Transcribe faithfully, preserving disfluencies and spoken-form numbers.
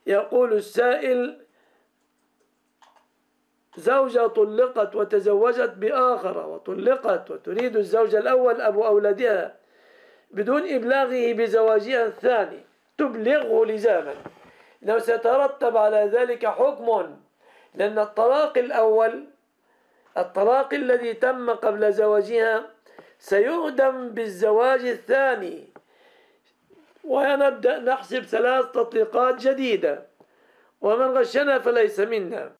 يقول السائل: زوجة طلقت وتزوجت بآخر وطلقت وتريد الزوج الأول أبو أولادها بدون إبلاغه بزواجها الثاني، تبلغه لزاما، إنه سيترتب على ذلك حكم، لأن الطلاق الأول، الطلاق الذي تم قبل زواجها، سيهدم بالزواج الثاني، ونبدأ نحسب ثلاث تطليقات جديدة، ومن غشنا فليس منا.